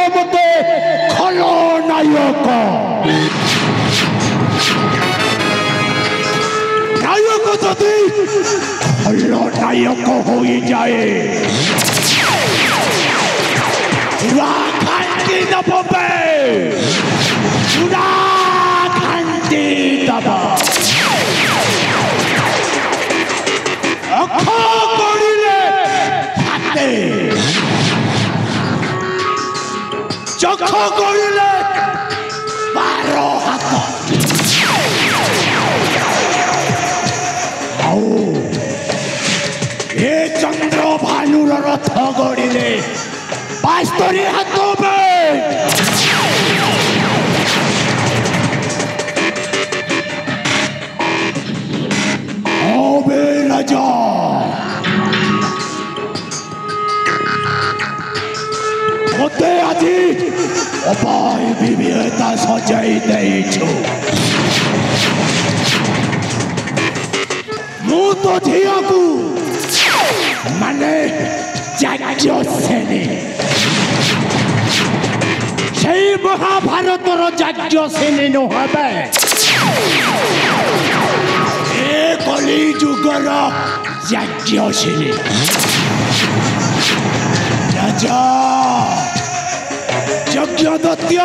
मते खलनायक नायक जदि खलनायक हो जाए पूरा खांटी दबे पूरा खांटी दब अख करिले फाटे चख करिले 12 हाथ ए चंद्र भानुर रथ गड़िले 72 हाथ अबे राजा मते आजी अपाय विविधता सजाई देइछु मु तो झिया को माने जाज्ञ सेने সেই মহাভারতর যাজ্ঞ সেনে নহবে এ কলি যুগর যাজ্ঞ সেনে রাজা যজ্ঞ দত্য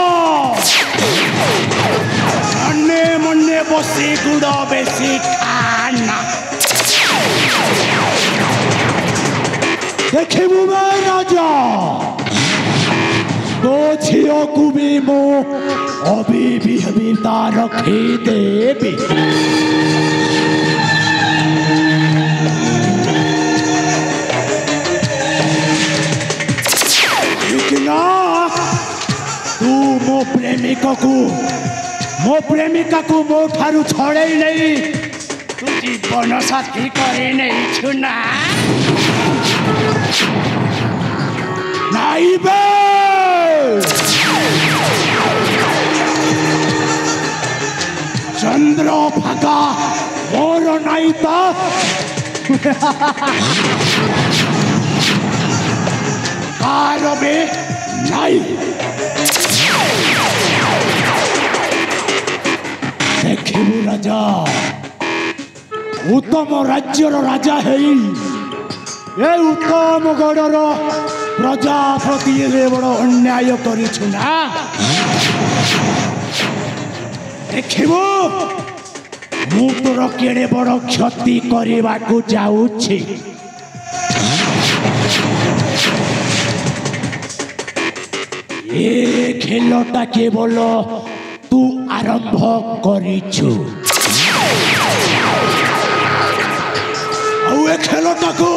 মনে মনে বসি গুড় বেশি খানা देखिबु मैं राजा तो झियो को भी मो अभी भी हबीता रखी देवी लेकिन तू मो प्रेमिका को मो ठारू छड़े नहीं तू जीवन साथी करे नहीं छुना नाइबे चंद्र भागा मोर नाइता कार में नाई देखिबु राजा उत्तम राज्यर राजा है ए उत्तम गढ़र प्रजापति बड़ अन्याय करिछु ना देखिबु मु तोर केड़े बड़ क्षति करने को जाऊछि ए खेलटा केवल तू आरंभ करिछु आउ ए खेलटा को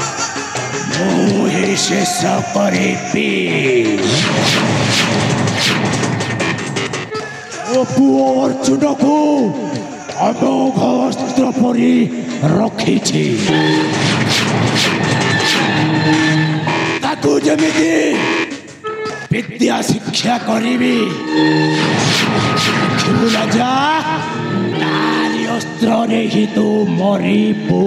मोहे शेष करिबी ओ पुओ अर्जुन को अमोघ अस्त्र परी रखिछि ताकू जमिति विद्या शिक्षा करिबी राजा तारी अस्त्र रे ही तू मरिबू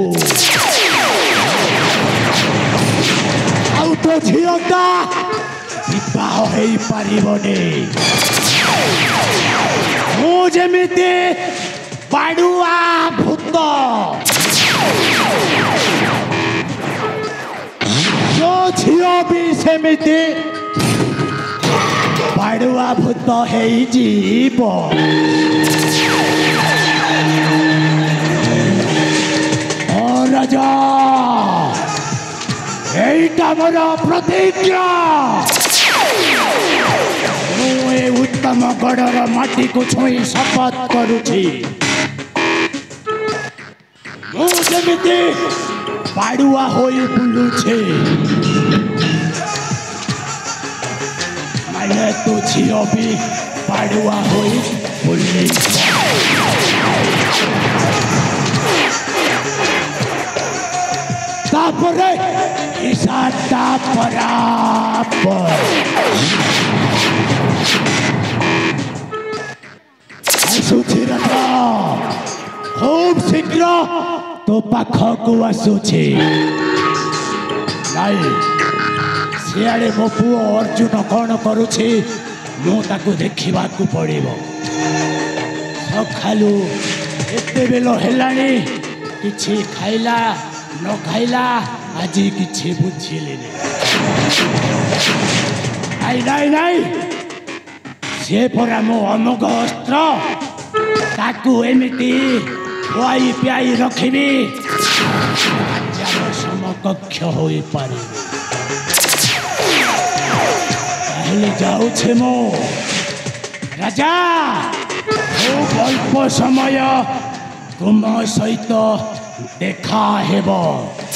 तो झीलता विवाह हो पारिबने मु जेमिति पाडुआ भूत जो झियो भी सेमिति पाडुआ भूत है जीव राजा एटा मोर प्रतिज्ञा मुए उत्तम गढ़र माटी को छुई शपथ करुछि मु जेमिति पाडुआ होई बुलुछे माने तू झियो भी पाडुआ होई बुलि तापरे इसाता परापर आसुथिरता खूब शीघ्र तो पाखकु आसुछि नाई सियाड़े मो पुओ अर्जुन कौन करुछि मु ताकू देखिबाकू पड़िबो सखालू एते बेलो हेलाणी किछि खाइला न खाइला आज किछि बुझिलेनी नाई नाई नाई से परा मो अमोघ अस्त्र ताकू एमिति खुआई पियाई रखिबी समकक्ष होई पारे ताहले जाउछे मो राजा खूब अल्प समय तुम सहित देखा हेब।